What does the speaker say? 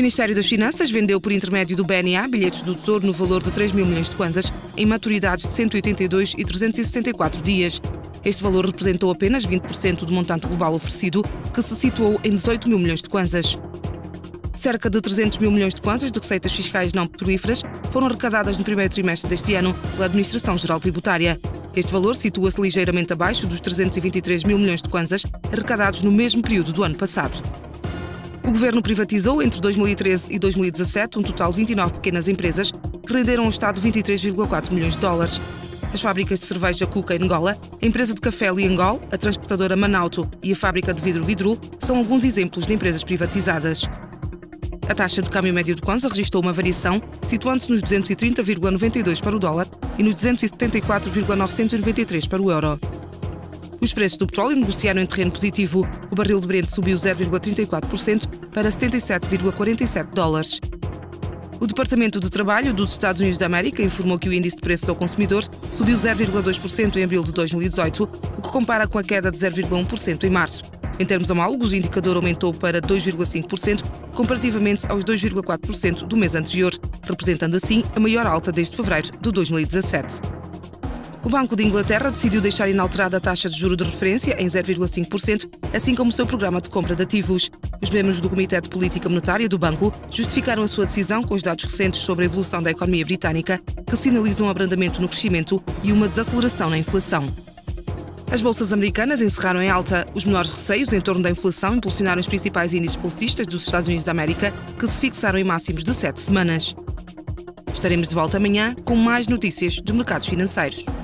Ministério das Finanças vendeu por intermédio do BNA bilhetes do Tesouro no valor de 3 mil milhões de kwanzas em maturidades de 182 e 364 dias. Este valor representou apenas 20% do montante global oferecido, que se situou em 18 mil milhões de kwanzas. Cerca de 300 mil milhões de kwanzas de receitas fiscais não petrolíferas foram arrecadadas no primeiro trimestre deste ano pela Administração Geral Tributária. Este valor situa-se ligeiramente abaixo dos 323 mil milhões de kwanzas arrecadados no mesmo período do ano passado. O governo privatizou entre 2013 e 2017 um total de 29 pequenas empresas que renderam ao Estado 23,4 milhões de dólares. As fábricas de cerveja Cuca em Angola, a empresa de café Liangol, a transportadora Manauto e a fábrica de vidro Vidrul são alguns exemplos de empresas privatizadas. A taxa de câmbio médio do kwanza registrou uma variação, situando-se nos 230,92 para o dólar e nos 274,993 para o euro. Os preços do petróleo negociaram em terreno positivo. O barril de Brent subiu 0,34% para 77,47 dólares. O Departamento de Trabalho dos Estados Unidos da América informou que o índice de preços ao consumidor subiu 0,2% em abril de 2018, o que compara com a queda de 0,1% em março. Em termos homólogos, o indicador aumentou para 2,5%, comparativamente aos 2,4% do mês anterior, representando assim a maior alta desde fevereiro de 2017. O Banco de Inglaterra decidiu deixar inalterada a taxa de juro de referência em 0,5%, assim como o seu programa de compra de ativos. Os membros do Comitê de Política Monetária do banco justificaram a sua decisão com os dados recentes sobre a evolução da economia britânica, que sinalizam um abrandamento no crescimento e uma desaceleração na inflação. As bolsas americanas encerraram em alta. Os menores receios em torno da inflação impulsionaram os principais índices bolsistas dos Estados Unidos da América, que se fixaram em máximos de 7 semanas. Estaremos de volta amanhã com mais notícias dos mercados financeiros.